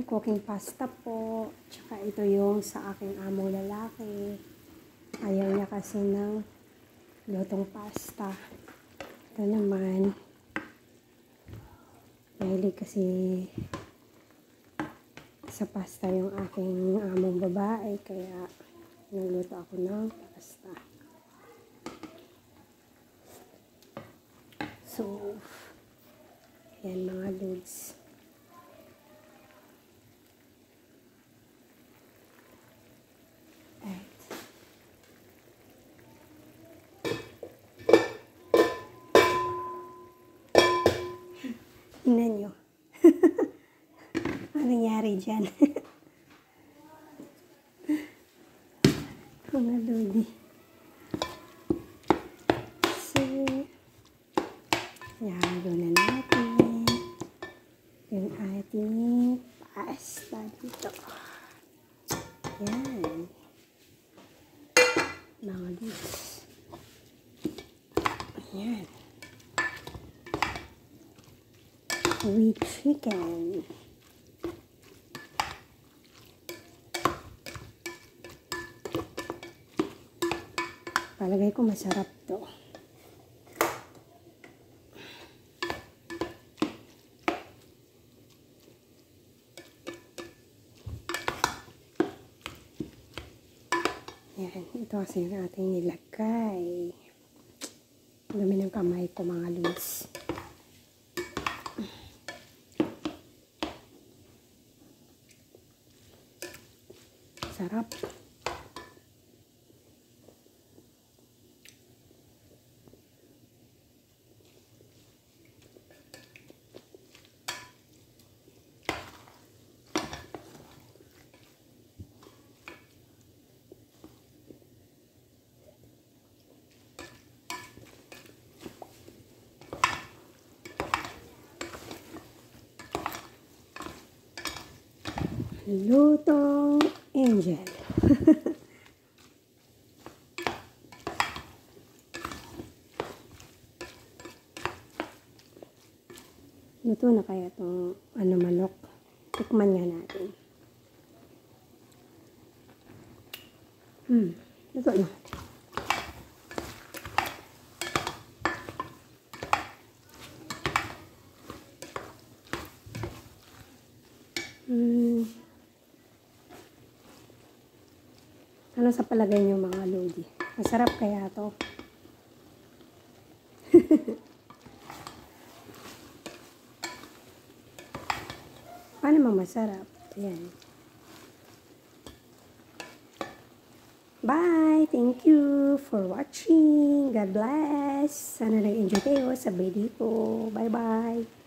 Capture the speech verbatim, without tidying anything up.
cooking pasta po. Tsaka ito yung sa aking among lalaki. Ayaw niya kasi ng lutong pasta. Ito naman. Mahilig kasi sa pasta yung aking among babae. Kaya nagluto ako ng pasta. So, yan mga dudes. Right. Tingnan nyo. Ano nangyari dyan? Mga lodi. So, ihalo na natin yung ating pasta dito. Yan. Mga lods. Ayan. With chicken. Palagay ko masarap to. Yan, ito kasi yung ating nilagay. Dami ng kamay ko mga lods. Sarap. Lutong Angel. Luto na kaya itong ano, manok. Tikman nga natin. Hmm, luto na. Hmm. Ano sa palagay niyo mga lodi? Masarap kaya to? Paano naman masarap? Ayan. Bye! Thank you for watching. God bless. Sana nag-enjoy kayo sa video ko. Bye-bye.